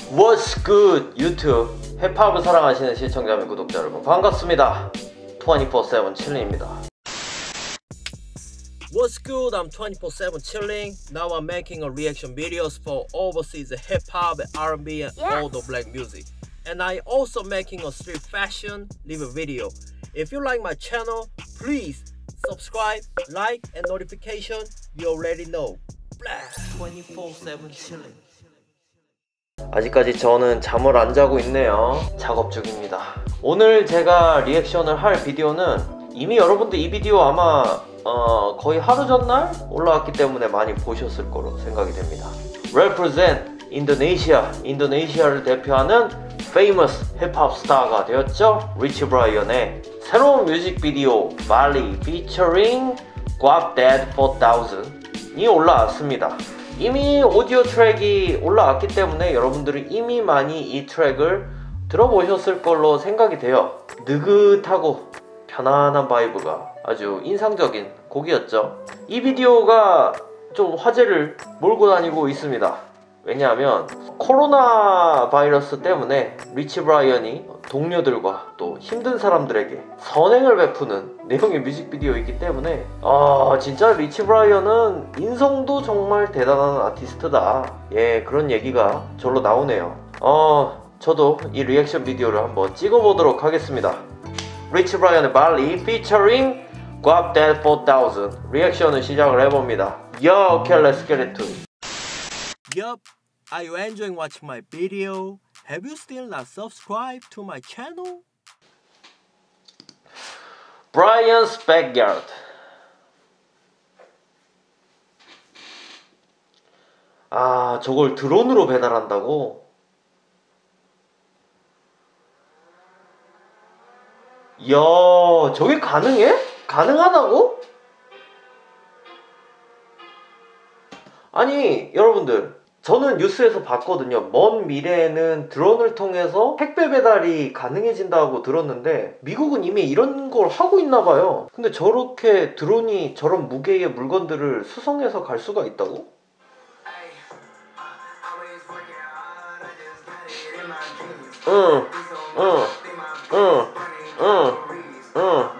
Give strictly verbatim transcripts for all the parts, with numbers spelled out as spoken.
What's good 유튜브 힙합을 사랑하시는 시청자 및 구독자 여러분 반갑습니다. twenty-four seven chilling입니다. What's good? I'm twenty-four seven chilling. Now I'm making a reaction videos for overseas hip hop, R and B and yes. all the black music. And I also making a street fashion live video. If you like my channel, please subscribe, like and notification. You already know. twenty-four seven chilling. 아직까지 저는 잠을 안 자고 있네요. 작업 중입니다. 오늘 제가 리액션을 할 비디오는 이미 여러분들 이 비디오 아마 어, 거의 하루 전날 올라왔기 때문에 많이 보셨을 거로 생각이 됩니다. Represent Indonesia, 인도네시아를 대표하는 famous 힙합 스타가 되었죠. 리치 브라이언의 새로운 뮤직비디오 Bali featuring Guap Dead four thousand이 올라왔습니다. 이미 오디오 트랙이 올라왔기 때문에 여러분들은 이미 많이 이 트랙을 들어보셨을 걸로 생각이 돼요. 느긋하고 편안한 바이브가 아주 인상적인 곡이었죠. 이 비디오가 좀 화제를 몰고 다니고 있습니다. 왜냐하면 코로나 바이러스 때문에 리치 브라이언이 동료들과 또 힘든 사람들에게 선행을 베푸는 내용의 뮤직비디오이기 때문에 아 진짜 리치 브라이언은 인성도 정말 대단한 아티스트다, 예, 그런 얘기가 절로 나오네요. 어 저도 이 리액션 비디오를 한번 찍어보도록 하겠습니다. 리치 브라이언의 Bali featuring Guap Dead four thousand 리액션을 시작을 해봅니다. Yo, okay, let's get into it. Yup, are you enjoying watching my video? Have you still not subscribed to my channel? Brian's Backyard. 아, 저걸 드론으로 배달한다고? 이야, 저게 가능해? 가능하다고? 아니, 여러분들, 저는 뉴스에서 봤거든요. 먼 미래에는 드론을 통해서 택배 배달이 가능해진다고 들었는데 미국은 이미 이런 걸 하고 있나 봐요. 근데 저렇게 드론이 저런 무게의 물건들을 수송해서 갈 수가 있다고? 응, 응, 응, 응, 응.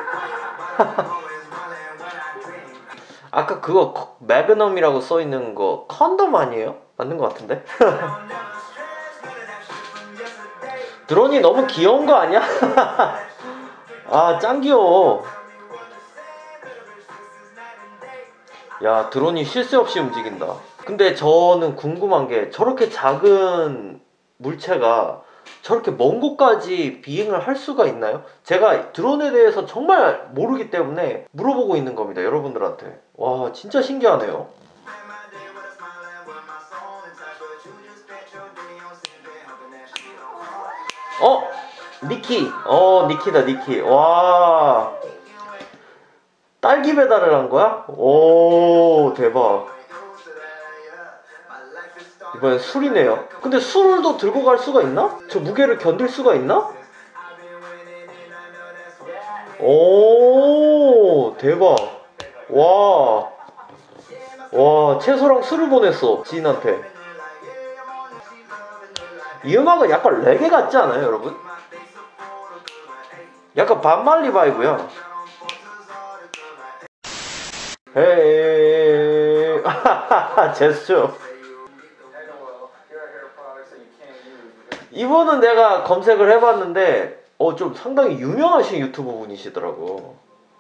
아까 그거 매그넘이라고 써있는 거 컨덤 아니에요? 맞는 것 같은데? 드론이 너무 귀여운 거 아니야? 아, 짱 귀여워. 야, 드론이 쉴 새 없이 움직인다. 근데 저는 궁금한 게 저렇게 작은 물체가 저렇게 먼 곳까지 비행을 할 수가 있나요? 제가 드론에 대해서 정말 모르기 때문에 물어보고 있는 겁니다, 여러분들한테. 와, 진짜 신기하네요. 어? 니키. 어, 니키다, 니키. 와. 딸기 배달을 한 거야? 오, 대박. 이번엔 술이네요. 근데 술도 들고 갈 수가 있나? 저 무게를 견딜 수가 있나? 오, 대박. 와. 와, 채소랑 술을 보냈어, 지인한테. 이 음악은 약간 레게 같지 않아요, 여러분? 약간 반말리 바이브야. 헤이. 제스처. 이분은 내가 검색을 해봤는데 어, 좀 상당히 유명하신 유튜버 분이시더라고.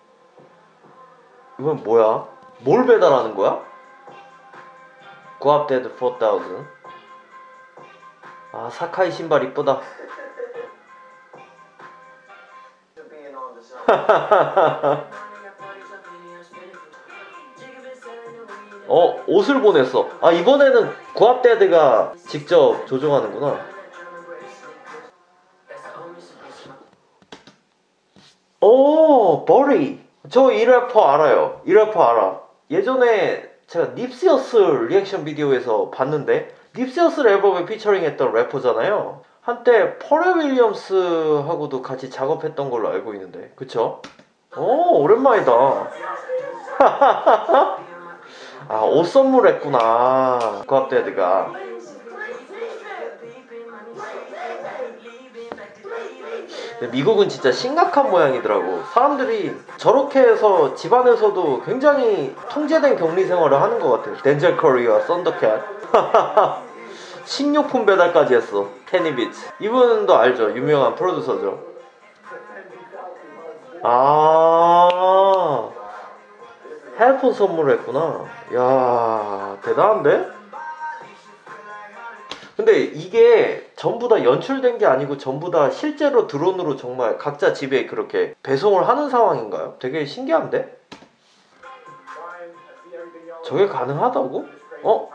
이건 뭐야? 뭘 배달하는 거야? Guap Dead four thousand. 아, 사카이 신발 이쁘다. 어, 옷을 보냈어. 아, 이번에는 Guap Dead가 직접 조종하는구나. 오, 버리. 저 이 래퍼 알아요. 이 래퍼 알아. 예전에 제가 닙시 허슬 리액션 비디오에서 봤는데 닙시 허슬 앨범에 피처링 했던 래퍼잖아요. 한때 퍼렐 윌리엄스하고도 같이 작업했던 걸로 알고 있는데, 그쵸? 오, 오랜만이다. 아, 옷 선물했구나, 구압데드가. 미국은 진짜 심각한 모양이더라고. 사람들이 저렇게 해서 집안에서도 굉장히 통제된 격리 생활을 하는 것 같아요. 덴젤 커리와 썬더캣. 식료품 배달까지 했어. 케니 비츠. 이분도 알죠? 유명한 프로듀서죠. 아, 핸드폰 선물했구나. 야, 대단한데? 근데 이게 전부 다 연출된 게 아니고 전부 다 실제로 드론으로 정말 각자 집에 그렇게 배송을 하는 상황인가요? 되게 신기한데? 저게 가능하다고? 어?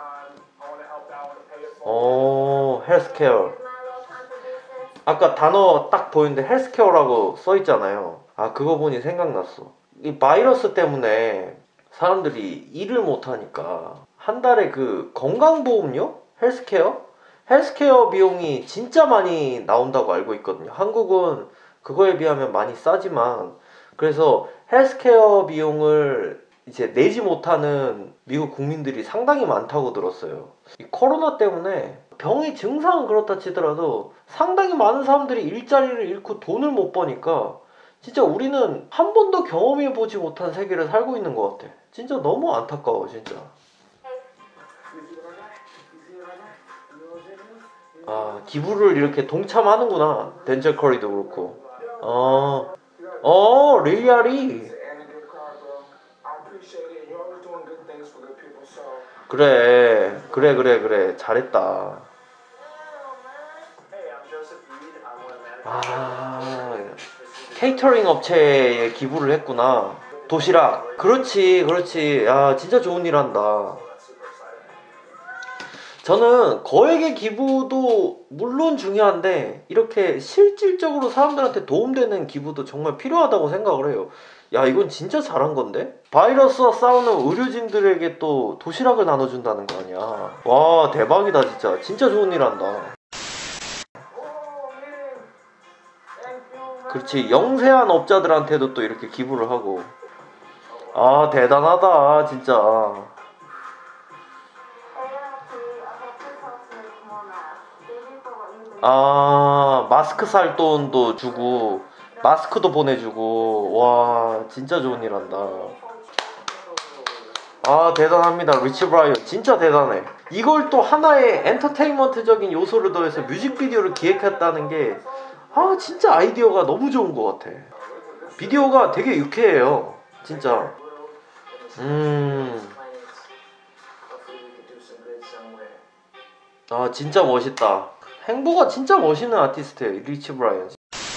어, 헬스케어. 아까 단어 딱 보이는데 헬스케어라고 써있잖아요. 아, 그거 보니 생각났어. 이 바이러스 때문에 사람들이 일을 못하니까 한 달에 그 건강보험료? 헬스케어? 헬스케어 비용이 진짜 많이 나온다고 알고 있거든요. 한국은 그거에 비하면 많이 싸지만, 그래서 헬스케어 비용을 이제 내지 못하는 미국 국민들이 상당히 많다고 들었어요. 이 코로나 때문에 병의 증상은 그렇다 치더라도 상당히 많은 사람들이 일자리를 잃고 돈을 못 버니까 진짜 우리는 한 번도 경험해보지 못한 세계를 살고 있는 것 같아. 진짜 너무 안타까워 진짜. 아, 기부를 이렇게 동참하는구나. 덴젤 커리도 그렇고. 어, 어, 리얼이. 그래, 그래, 그래, 그래. 잘했다. 아, 케이터링 업체에 기부를 했구나. 도시락. 그렇지, 그렇지. 야, 진짜 좋은 일 한다. 저는 거액의 기부도 물론 중요한데 이렇게 실질적으로 사람들한테 도움되는 기부도 정말 필요하다고 생각을 해요. 야, 이건 진짜 잘한 건데? 바이러스와 싸우는 의료진들에게 또 도시락을 나눠준다는 거 아니야. 와, 대박이다 진짜. 진짜 좋은 일 한다. 그렇지, 영세한 업자들한테도 또 이렇게 기부를 하고. 아, 대단하다 진짜. 아, 마스크 살 돈도 주고 마스크도 보내주고. 와, 진짜 좋은 일 한다. 아, 대단합니다. 리치 브라이언 진짜 대단해. 이걸 또 하나의 엔터테인먼트적인 요소를 더해서 뮤직비디오를 기획했다는 게, 아, 진짜 아이디어가 너무 좋은 것 같아. 비디오가 되게 유쾌해요 진짜. 음, 아, 진짜 멋있다. 행보가 진짜 멋있는 아티스트예요, 리치 브라이언.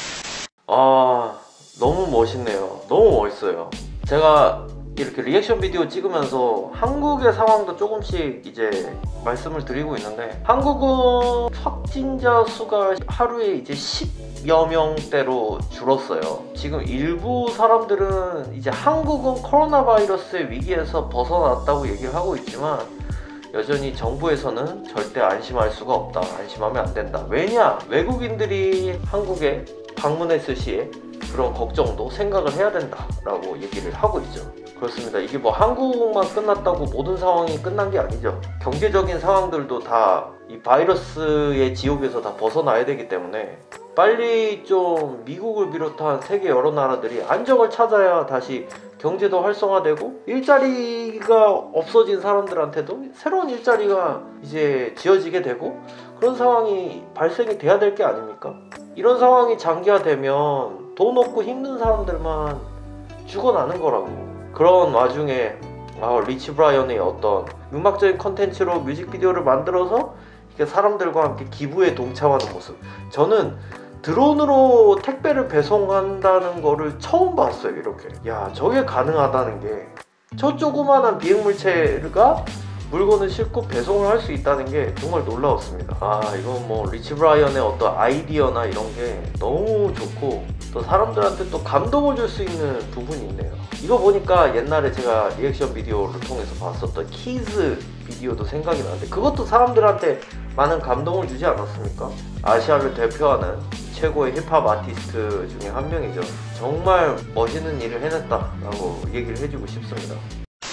아, 너무 멋있네요. 너무 멋있어요. 제가 이렇게 리액션 비디오 찍으면서 한국의 상황도 조금씩 이제 말씀을 드리고 있는데, 한국은 확진자 수가 하루에 이제 십여 명대로 줄었어요. 지금 일부 사람들은 이제 한국은 코로나 바이러스의 위기에서 벗어났다고 얘기를 하고 있지만, 여전히 정부에서는 절대 안심할 수가 없다. 안심하면 안 된다. 왜냐? 외국인들이 한국에 방문했을 시에 그런 걱정도 생각을 해야 된다 라고 얘기를 하고 있죠. 그렇습니다. 이게 뭐 한국만 끝났다고 모든 상황이 끝난 게 아니죠. 경제적인 상황들도 다 이 바이러스의 지옥에서 다 벗어나야 되기 때문에 빨리 좀 미국을 비롯한 세계 여러 나라들이 안정을 찾아야 다시 경제도 활성화되고 일자리가 없어진 사람들한테도 새로운 일자리가 이제 지어지게 되고 그런 상황이 발생이 돼야 될 게 아닙니까? 이런 상황이 장기화되면 돈 없고 힘든 사람들만 죽어나는 거라고. 그런 와중에 아, 리치 브라이언의 어떤 음악적인 컨텐츠로 뮤직비디오를 만들어서 이렇게 사람들과 함께 기부에 동참하는 모습, 저는 드론으로 택배를 배송한다는 거를 처음 봤어요. 이렇게, 야, 저게 가능하다는 게, 저 조그만한 비행물체가 물건을 싣고 배송을 할 수 있다는 게 정말 놀라웠습니다. 아, 이건 뭐 리치 브라이언의 어떤 아이디어나 이런 게 너무 좋고 또 사람들한테 또 감동을 줄 수 있는 부분이 있네요. 이거 보니까 옛날에 제가 리액션 비디오를 통해서 봤었던 키즈 비디오도 생각이 나는데, 그것도 사람들한테 많은 감동을 주지 않았습니까? 아시아를 대표하는 최고의 힙합 아티스트 중에 한 명이죠. 정말 멋있는 일을 해냈다라고 얘기를 해주고 싶습니다.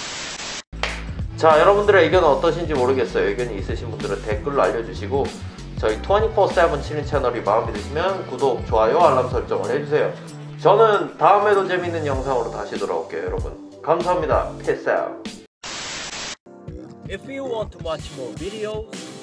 자, 여러분들의 의견은 어떠신지 모르겠어요. 의견이 있으신 분들은 댓글로 알려주시고, 저희 이십사 세븐 칠인 채널이 마음에 드시면 구독, 좋아요, 알람 설정을 해주세요. 저는 다음에도 재밌는 영상으로 다시 돌아올게요, 여러분. 감사합니다. Peace out. If you want to watch more videos,